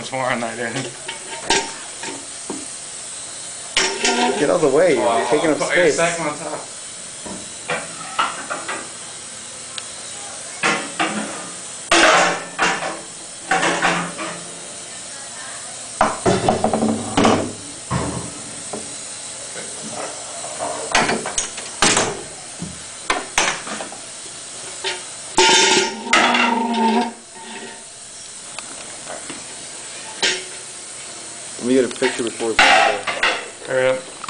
much more on that end. Get out of the way, you're taking up Put space. your second on top. Let me get a picture before it's over. Hurry up.